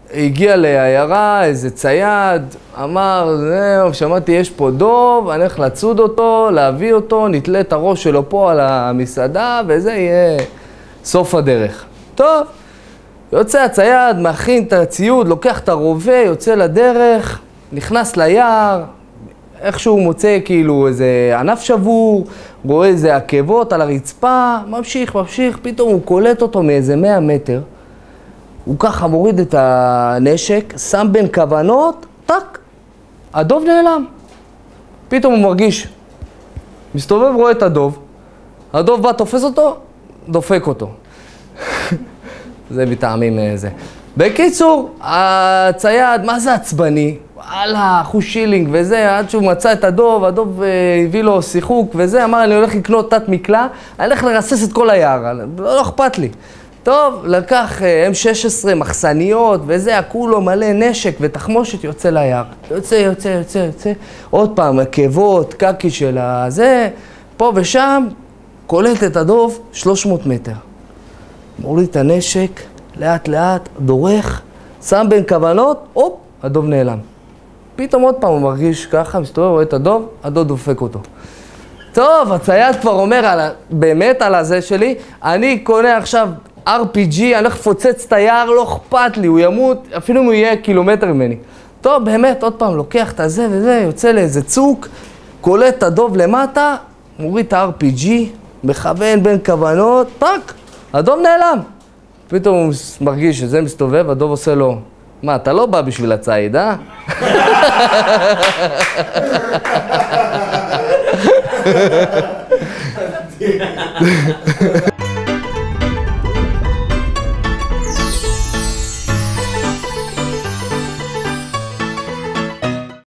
הגיע לעיירה, איזה צייד, אמר, זהו, שמעתי, יש פה דוב, אני הולך לצוד אותו, להביא אותו, נתלה את הראש שלו פה על המסעדה, וזה יהיה סוף הדרך. טוב, יוצא הצייד, מכין את הציוד, לוקח את הרובה, יוצא לדרך, נכנס ליער, איכשהו מוצא כאילו איזה ענף שבור, רואה איזה עקבות על הרצפה, ממשיך, פתאום הוא קולט אותו מאיזה 100 מטר. הוא ככה מוריד את הנשק, שם בין כוונות, טק, הדוב נעלם. פתאום הוא מרגיש, מסתובב, רואה את הדוב, הדוב בא, תופס אותו, דופק אותו. זה מטעמים זה. בקיצור, הצייד, מה זה עצבני? וואלה, אחוז שילינג וזה, עד שהוא מצא את הדוב, הדוב הביא לו שיחוק וזה, אמר, אני הולך לקנות תת מקלע, אני הולך לרסס את כל היער, לא אכפת לי. טוב, לקח M16 מחסניות וזה, כולו מלא נשק ותחמושת, יוצא ליער. יוצא. עוד פעם, עקבות, קקי של הזה, פה ושם, קולט את הדוב 300 מטר. מוריד את הנשק, לאט, דורך, שם בין כוונות, הופ, הדוב נעלם. פתאום עוד פעם הוא מרגיש ככה, מסתובב, רואה את הדוב, הדוב דופק אותו. טוב, הצייד כבר אומר באמת על הזה שלי, אני קונה עכשיו RPG, אני הולך לפוצץ את היער, לא אכפת לי, הוא ימות, אפילו אם הוא יהיה קילומטר ממני. טוב, באמת, עוד פעם, לוקח את הזה וזה, יוצא לאיזה צוק, קולט את הדוב למטה, מוריד את ה-RPG, מכוון בין כוונות, טק, הדוב נעלם. פתאום הוא מרגיש שזה מסתובב, הדוב עושה לו, מה, אתה לא בא בשביל הצייד, אה?